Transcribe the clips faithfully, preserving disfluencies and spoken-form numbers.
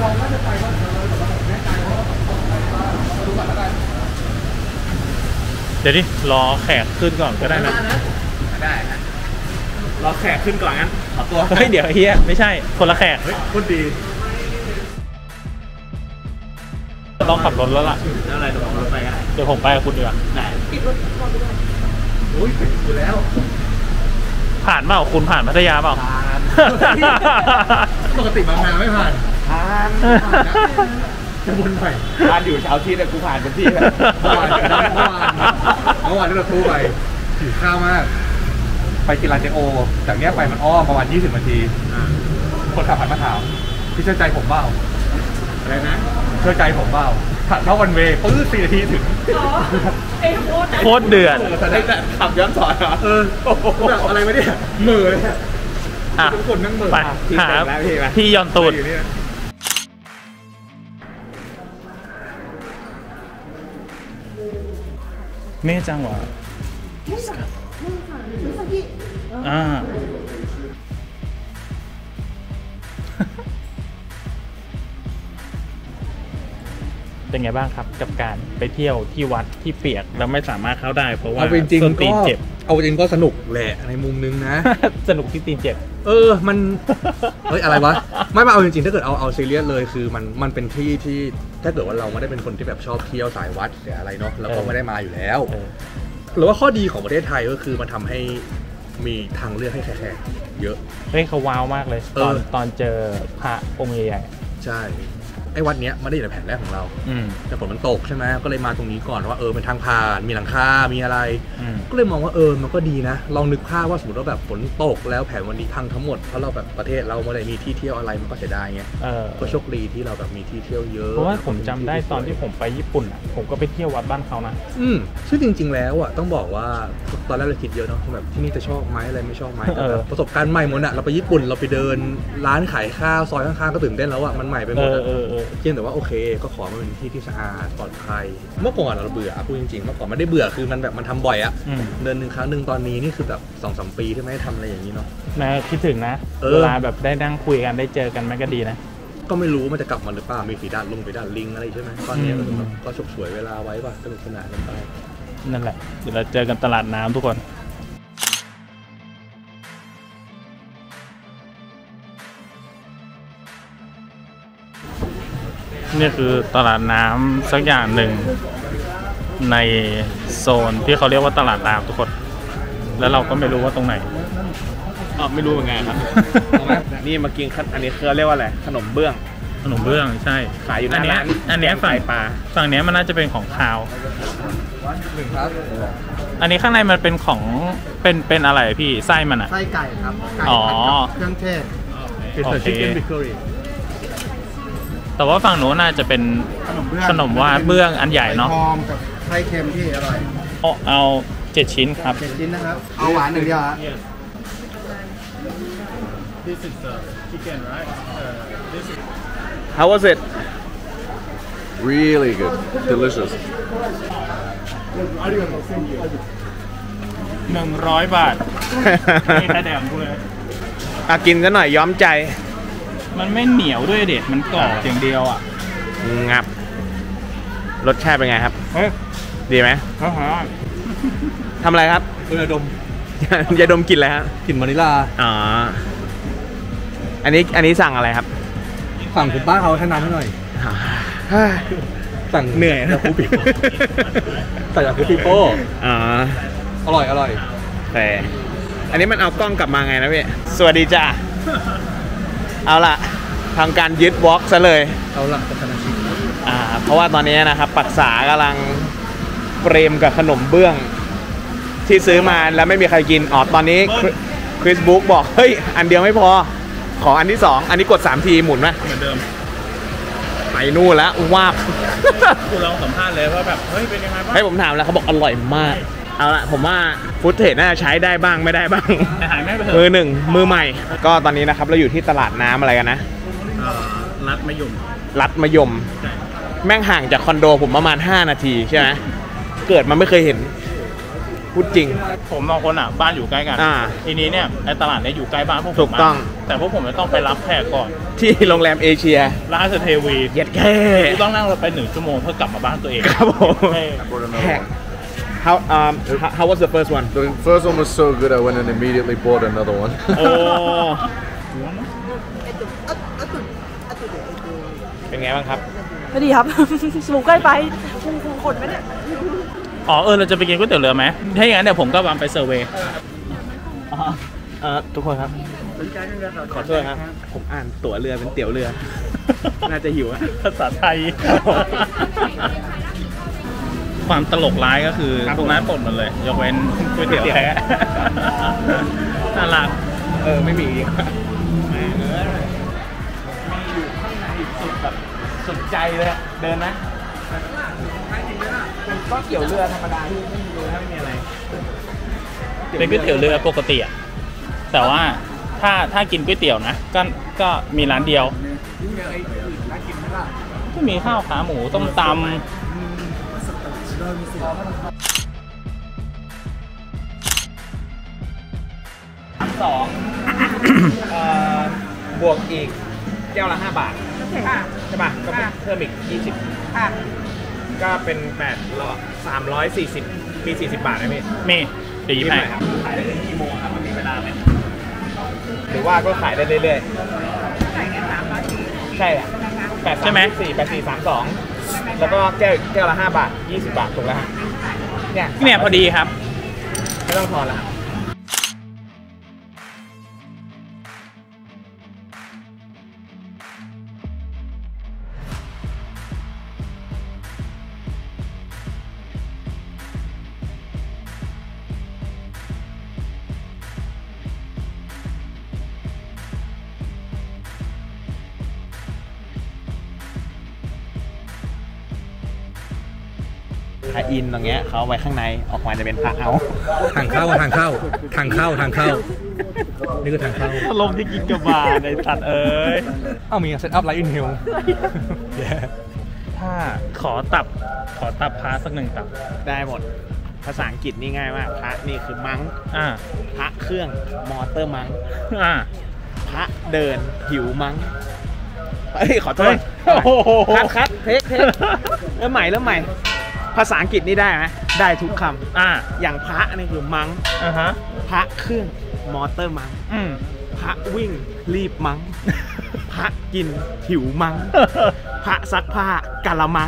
เดี๋ยวดิรอแขกขึ้นก่อนก็ได้นะได้รอแขกขึ้นก่อนงั้นขอตัวเฮ้ยเดี๋ยวเฮียไม่ใช่คนละแขกเฮ้ยพูดดีต้องขับรถแล้วล่ะแล้วอะไรต้องขับรถไปกันเดี๋ยวผมไปกับคุณดีกว่าไหนโอ้ยปิดอยู่แล้วผ่านเปล่าคุณผ่านพัทยาเปล่าผ่านปกติบางนาไม่ผ่านผ่านจะวนไปผ่านอยู่เช้าที่แต่กูผ่านเป็นที่แล้วเมื่อวานเมื่อวานเมื่อวานที่เราทูไปหิวข้าวมากไปกินร้านเจโอจากนี้ไปมันอ้อมประมาณยี่สิบนาทีคนขับผ่านมาถามพี่เชื่อใจผมเปล่าอะไรนะเชื่อใจผมเปล่าขับเข้าวันเวย์ปื้อสี่นาทีถึงโคตรเดือดแต่ได้แต่ขับย้อนสอนเหรอเออแบบอะไรไม่ได้เหม่อเลยอ่ะทุกคนนั่งเหม่อไปหาที่ยอนตูดเมฆจังหวะอ่าเป็นไงบ้างครับกับการไปเที่ยวที่วัดที่เปียกแล้วไม่สามารถเข้าได้เพราะว่าส้นตีนเจ็บเอาจริงก็สนุกแหละในมุมนึงนะสนุกที่ตีนเจ็บเออมันเฮ้ยอะไรวะไม่มาเอาจริงๆถ้าเกิดเอาเอาซีเรียสเลยคือมันมันเป็นที่ที่ถ้าเกิดว่าเราไม่ได้เป็นคนที่แบบชอบเที่ยวสายวัดหรืออะไรเนาะเราก็ไม่ได้มาอยู่แล้วหรือว่าข้อดีของประเทศไทยก็คือมันทำให้มีทางเลือกให้แขกเยอะเฮ้ยเขาว้าวมากเลยตอนตอนเจอพระองค์ใหญ่ๆใช่ไอ้วัดเนี้ยไม่ได้อยู่ในแผนแรกของเราแต่ฝนมันตกใช่ไหมก็เลยมาตรงนี้ก่อนว่าเออเป็นทางผ่านมีหลังคามีอะไรก็เลยมองว่าเออมันก็ดีนะลองนึกภาพว่าสมมติว่าแบบฝนตกแล้วแผนวันนี้พังทั้งหมดเพราะเราแบบประเทศเราไม่ได้มีที่เที่ยวอะไรมันก็เสียดายไงก็โชคดีที่เราแบบมีที่เที่ยวเยอะเพราะว่าผมจำได้ตอนที่ผมไปญี่ปุ่นอ่ะผมก็ไปเที่ยววัดบ้านเขานะอืมซึ่งจริงๆแล้วอ่ะต้องบอกว่าตอนแรกเราคิดเยอะเนาะแบบที่นี่จะชอบไหมอะไรไม่ชอบไหมประสบการณ์ใหม่หมดอ่ะเราไปญี่ปุ่นเราไปเดินร้านขายข้าวซอยข้างๆก็ตื่นเต้นแล้วอ่ะมันใหม่ไปหมดเพียงแต่ว่าโอเคก็ขอมาเป็นที่ที่สะอาดปลอดภัยเมื่อก่อนเราเบื่อพูดจริงๆเมื่อก่อนไม่ได้เบื่อคือมันแบบมันทำบ่อยอะเดือนหนึ่งครั้งหนึ่งตอนนี้นี่คือแบบสองสามปีที่ไม่ได้ทำอะไรอย่างนี้เนาะนะคิดถึงนะเวลาแบบได้นั่งคุยกันได้เจอกันมันก็ดีนะก็ไม่รู้มันจะกลับมาหรือเปล่ามีฝีดาดลงฝีดาดลิงอะไรใช่ไหมตอนนี้ก็ฉกฉวยเวลาไว้ป่ะสนุกสนานกันไปนั่นแหละเดี๋ยวเราเจอกันตลาดน้ำทุกคนนี่คือตลาดน้ำสักอย่างหนึ่งในโซนที่เขาเรียกว่าตลาดน้ำทุกคนแล้วเราก็ไม่รู้ว่าตรงไหนอ๋อไม่รู้เหมือนกันครับนี่มากินอันนี้เขาเรียกว่าอะไรขนมเบื้องขนมเบื้องใช่ขายอยู่หน้าร้านอันนี้ฝั่งปลาฝั่งนี้มันน่าจะเป็นของคาวหนึ่งครับอันนี้ข้างในมันเป็นของเป็นเป็นอะไรพี่ไส้มันอะไส้ไก่ครับอ๋อเครื่องเทศเป็นชิคเก้นบิคเคอรี่แต่ว่าฝั่งโน้นน่าจะเป็นขนมว่าเบื้องอันใหญ่เนาะหอมกับไส้เค็มที่อร่อยเอาเอาเจ็ดชิ้นครับเจ็ดชิ้นนะครับเอาหวานหนึ่งเดียวครับ This is the chicken right This is How was it Really good delicious หนึ่งร้อยบาทไม่แค่แดมกูเลยอ่ะกินกันหน่อยย้อมใจมันไม่เหนียวด้วยเด็ดมันกรอบอย่างเดียวอ่ะงับรสชาติเป็นไงครับดีไหมทำอะไรครับยาดมยาดมกลิ่นอะไรครับกลิ่นวานิลลาอ๋ออันนี้อันนี้สั่งอะไรครับสั่งคุณป้าเขาแค่น้ำให้หน่อยสั่งเหนื่อยนะคูปิโป้สั่งจากคูปิโป้อ๋ออร่อยอร่อยแต่อันนี้มันเอากล้องกลับมาไงนะพี่สวัสดีจ้าเอาล่ะทางการยึดวอล์กซะเลยเอาล่ะเป็นอาชีพอ่าเพราะว่าตอนนี้นะครับปักษากำลังเปรมกับขนมเบื้องที่ซื้อมาแล้วไม่มีใครกินอ๋อตอนนี้คริสบุ๊กบอกเฮ้ยอันเดียวไม่พอขออันที่สองอันนี้กดสามทีหมุนไหมเหมือนเดิมไปนู่นแล้วว้าบกูลองสัมภาษณ์เลยว่าแบบเฮ้ยเป็นยังไงบ้างให้ผมถามแล้วเขาบอกอร่อยมากเอาละผมว่าฟุตเทจน่าจะใช้ได้บ้างไม่ได้บ้างมือหนึ่งมือใหม่ก็ตอนนี้นะครับเราอยู่ที่ตลาดน้ำอะไรกันนะรัดมะยมรัดมะยมแม่งห่างจากคอนโดผมประมาณห้านาทีใช่ไหมเกิดมาไม่เคยเห็นพูดจริงผมบางคนอ่ะบ้านอยู่ใกล้กันทีนี้เนี่ยไอตลาดเนี่ยอยู่ใกล้บ้านพวกผมถูกต้องแต่พวกผมจะต้องไปรับแขกก่อนที่โรงแรมเอเชียราชเทวีเย็ดแค่ต้องนั่งรถไปหนึ่งชั่วโมงเพื่อกลับมาบ้านตัวเองครับผมแขก How um how was the first one? The first one was so good I went and immediately bought another one. โอ้เป็นไงบ้างครับไม่ดีครับสมูกใกล้ไปพุงพุงขนไหมเนี่ยอ๋อเออเราจะไปกินก๋วยเตี๋ยวเรือไหมถ้าอย่างนั้นเดี๋ยวผมก็วางไปเซอร์เวย์เออทุกคนครับขอโทษครับผมอ่านตั๋วเรือเป็นเตี๋ยวเรือน่าจะหิวภาษาไทยความตลกร้ายก็คือตรงนั้นปนหมดเลยยกเว้นก๋วยเตี๋ยวแท้น่ารักเออไม่มีแม่เนื้ออยู่ข้างในสุดแบบสุดใจเลยเดินนะเป็นก๋วยเตี๋ยวเรือธรรมดาที่ไม่มีเรือไม่มีอะไรเป็นก๋วยเตี๋ยวเรือปกติอะแต่ว่าถ้าถ้ากินก๋วยเตี๋ยวนะก็ก็มีร้านเดียวก็มีข้าวขาหมูต้มตำสองบวกอีกแก้วละห้าบาทใช่ป่ะก็เพิ่มอีกยี่สิบก็เป็นแปดร้อยสามร้อยสี่สิบมีสี่สิบบาทไหมพี่มีสี่สิบครับขายได้ถึงกี่โมงครับมันมีเวลาไหมหรือว่าก็ขายได้เรื่อยๆใช่แหละแปดใช่ไหมสี่แปดสี่สามสองแล้วก็แก้วแก้วละห้าบาทยี่สิบบาทถูกแล้วฮะเนี่ยเนี่ยพอดีครับไม่ต้องทอนละ พระอินทร์ตรงเงี้ยเขาไว้ข้างในออกมาจะเป็นพระเอาทางเข้าทางเข้าทางเข้าทางเข้านี่คือทางเข้าลมที่กินกระบาในสัตว์เอ้ยเอ้ามีเซตอัพไลท์อินเฮลถ้าขอตับขอตับพระสักหนึ่งตับได้หมดภาษาอังกฤษนี่ง่ายมากพระนี่คือมังอ่าพระเครื่องมอเตอร์มังอ่าพระเดินหิวมังเฮ้ยขอโทษคัดคัดเทคเทคเริ่มใหม่เริ่มใหม่ภาษาอังกฤษนี่ได้ไหมได้ทุกคำอ่าอย่างพระนี่คือมังอ่าฮะพระเครื่องมอเตอร์มังอืมพระวิ่งรีบมังพระกินหิวมังพระซักผ้ากะละมัง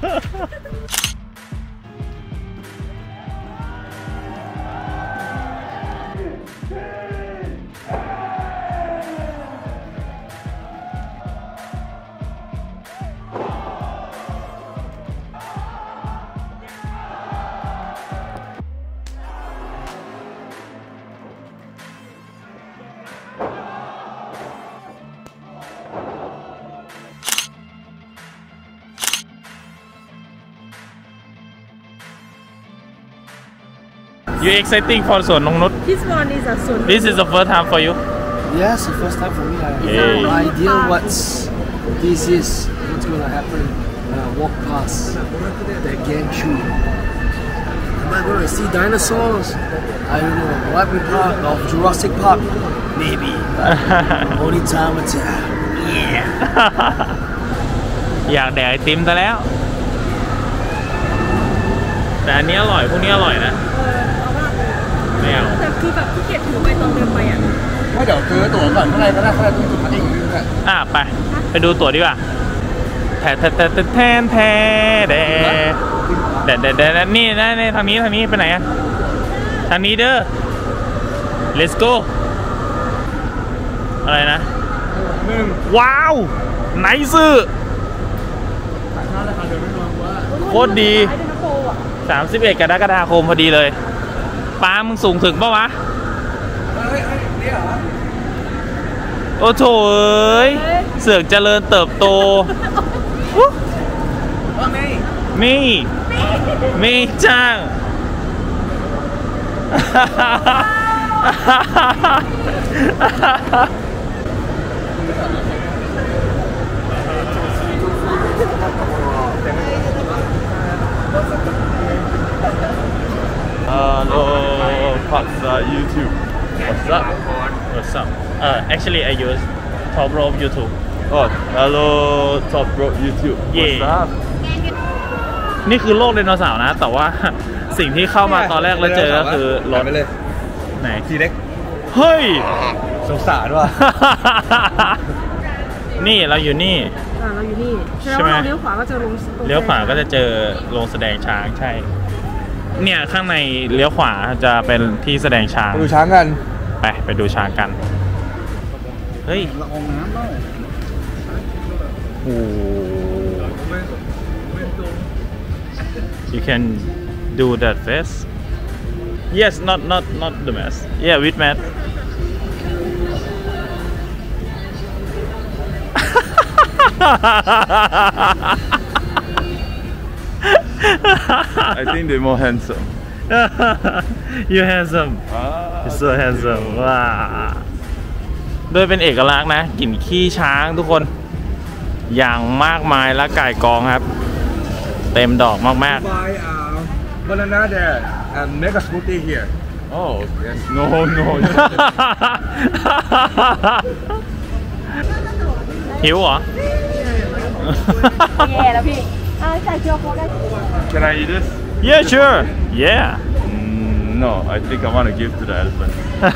You exciting for สวนนงนุช This one is a สวน This is the first time for you Yes the first time for me I have no idea what this is what's gonna happen when I walk past the gantry Am I gonna see dinosaurs I don't know Wabi Park of Jurassic Park maybe only time will tell yeah อยากแดกไอติมซะแล้วแต่อันนี้อร่อยพวกนี้อร่อยนะไม่เอาแต่คือแบบที่เก็บถือไปตอนเดินไปอ่ะว่าเดี๋ยวซื้อตั๋วก่อนข้างในก็ได้ข้างในต้องจุดพัดเองอ่ะไปไปดูตั๋วดีกว่าแทนแทนแทนแทนแทนเดเดเดเดนี่นะนี่ทางนี้ทางนี้ไปไหนอ่ะทางนี้เด้อ let's go อะไรนะว้าวไนซ์โคตรดีสามสิบเอ็ดกรกฎาคมพอดีเลยป้ามึงสูงถึงปะวะโอ้โถเอ้ยเสือกเจริญเติบโตมีมีจ้างฮัลโหล What's up YouTube? What's up What's up uh actually I use Top Rope YouTube Oh, hello Top Rope YouTube. What's Yeah. up? นี่คือโลกไดโนเสาร์นะ แต่ว่า สิ่งที่เข้ามาตอนแรกแล้วเจอก็คือรถไปเลยไหนทีเล็กเฮ้ยสงสารว่ะนี่เราอยู่นี่อ่าเราอยู่นี่แสดงใช่ไหมว่าเราเลี้ยวขวาก็จะลงตรงเลี้ยวขวาก็จะเจอโรงแสดงช้างใช่ เนี่ยข้างในเลี้ยวขวาจะเป็นที่แสดงช้างไปดูช้างกันไปไปดูช้างกัน เฮ้ยละอองน้ำเล่าโอ้ You can do that face Yes not not not the mask Yeah with mask I think they're more handsome. You handsome Ah, You're so handsome ว้าโดยเป็นเอกลักษณ์นะกลิ่นขี้ช้างทุกคน อย่างมากมายและก่ายกองครับ เต็มดอกมาก buy uh, banana there and make a smoothie here oh, okay. No, no. ๆ หิวเหรอแย่แล้วพี่อ่าใส่เกี๊ยวโค้ดได้ Can I eat this? Yeah sure Yeah Mm, no, I think I want to give to the elephant.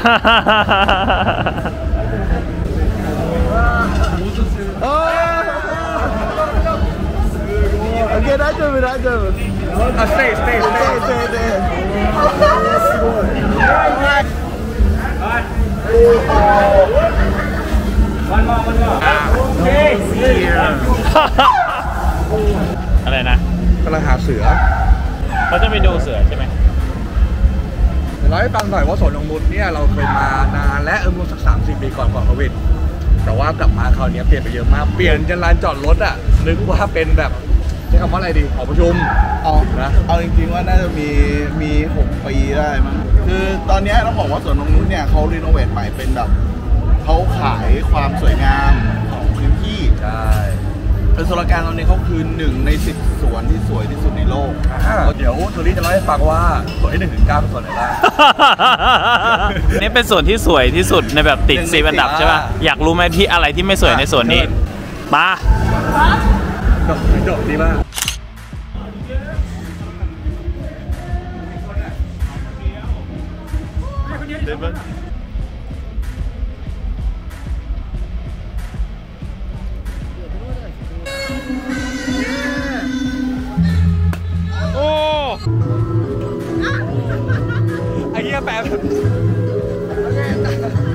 Okay, that's it, that's it. Uh, stay, stay, stay, stay, stay. One more, one more. อะไรนะกำลังหาเสือเขาจะไปดูเสือใช่ไหมเดี๋ยวเล่าให้ฟังหน่อยว่าสวนนงนุชเนี่ยเราเคยมานานและเออประมาณสักสามสี่ปีก่อนก่อนโควิดแต่ว่ากลับมาคราวนี้เปลี่ยนไปเยอะมากเปลี่ยนจนลานจอดรถอ่ะนึกว่าเป็นแบบใช้คำว่าอะไรดีหอประชุมเอาเอาจริงๆว่าน่าจะมีมีหกปีได้มั้งคือตอนเนี้ยต้องบอกว่าสวนนงนุชเนี่ยเขารีโนเวทใหม่เป็นแบบเขาขายความสวยงามของพื้นที่ใช่คือสโลแกนตอนนี้เขาคือหนึ่งในสิบสวนที่สวยที่สุดในโลกอ่าเดี๋ยวเทอรี่จะเล่าให้ฟังว่าส่วนที่หนึ่งถึงเก้าเป็นส่วนไหนบ้างนี่เป็นส่วนที่สวยที่สุดในแบบติดหนึ่งในสิบอันดับสิบใช่ป่ะ อยากรู้ไหมที่อะไรที่ไม่สวยในส่วนนี้มาจบจบดีมากโอ้ไอ้เหี้ยแปล